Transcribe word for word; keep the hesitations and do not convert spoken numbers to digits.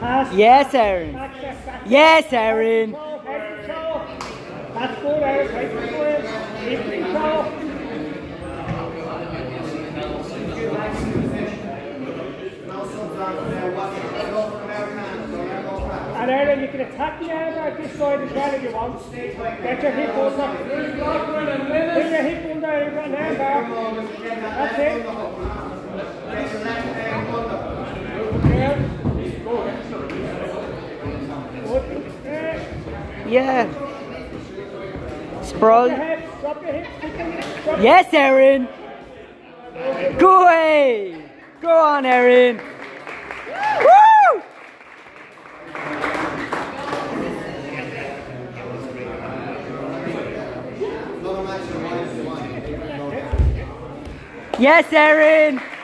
Yes, Erin. Yes, Erin. That's good, Erin. Right control. Keep control. And Erin, you can attack the arm at this side as well if you want. Get your hip under. Bring your hip under, you've got an arm bar. That's it. Yeah. Sprawl. Drop your hips, drop your hips. Drop yes, Erin. Go away. Go on, Erin. Woo! Yes, Erin.